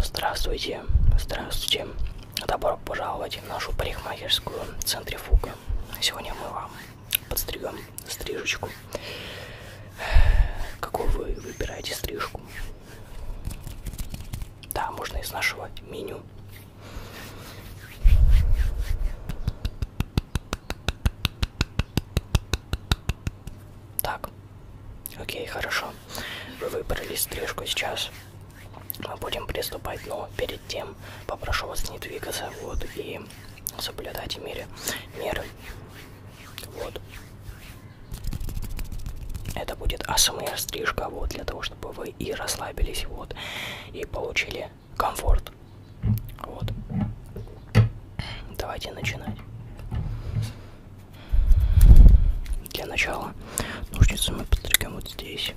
Здравствуйте, здравствуйте. Добро пожаловать в нашу парикмахерскую Центрифуга. Сегодня мы вам подстригем стрижечку. Какую вы выбираете стрижку? Да, можно из нашего меню. Так, окей, хорошо. Вы выбрали стрижку сейчас. Мы будем приступать, но перед тем попрошу вас не двигаться, вот, и соблюдать меры. Вот. Это будет АСМР стрижка, вот, для того, чтобы вы и расслабились, вот, и получили комфорт. Вот. Давайте начинать. Для начала ножницы мы подстригем вот здесь.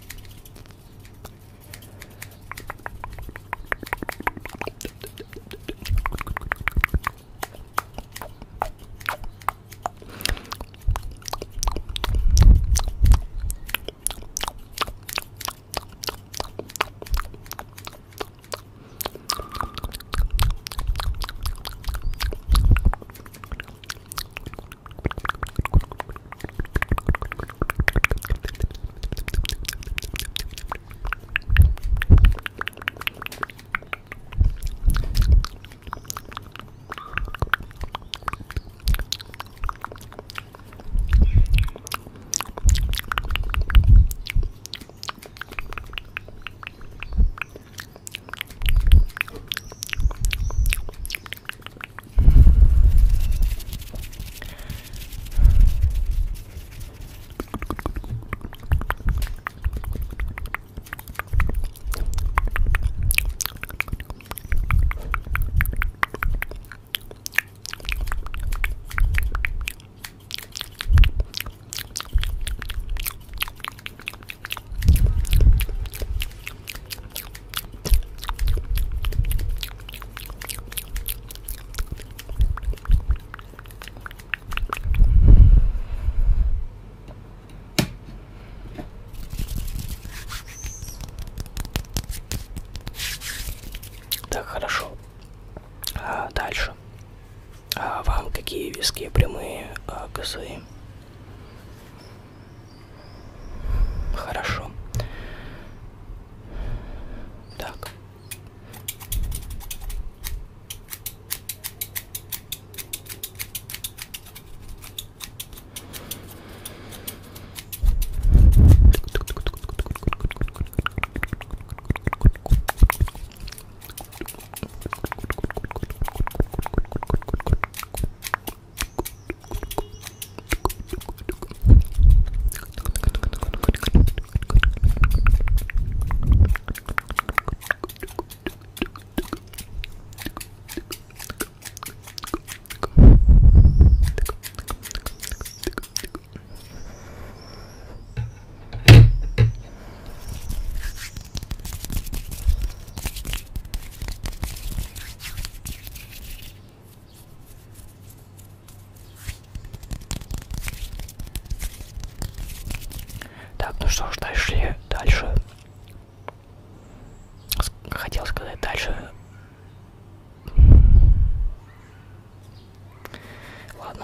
Так, хорошо. Дальше. Вам какие виски прямые, косые? Хорошо. Так. Так, ну что ж, дальше. Хотел сказать дальше. Ладно.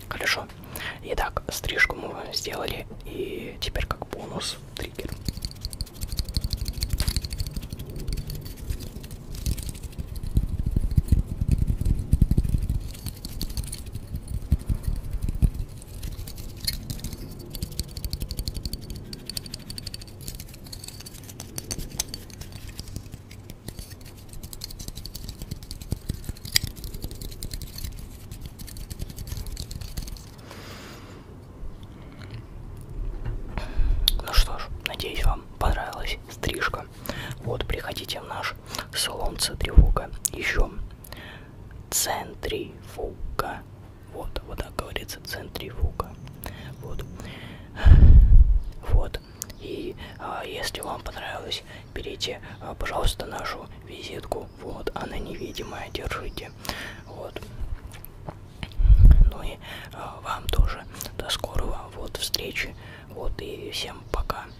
Хорошо. Итак, стрижку мы сделали, и теперь как бонус триггер. Ну что ж, надеюсь, вам понравилась стрижка. Вот, приходите в наш салон Центрифуга. Еще Центрифуга. Вот, вот так говорится, Центрифуга. Вот. Вот. И если вам понравилось, берите, пожалуйста, нашу визитку. Вот, она невидимая, держите. Вот. Ну и вам тоже до скорого вот встречи. Вот, и всем пока.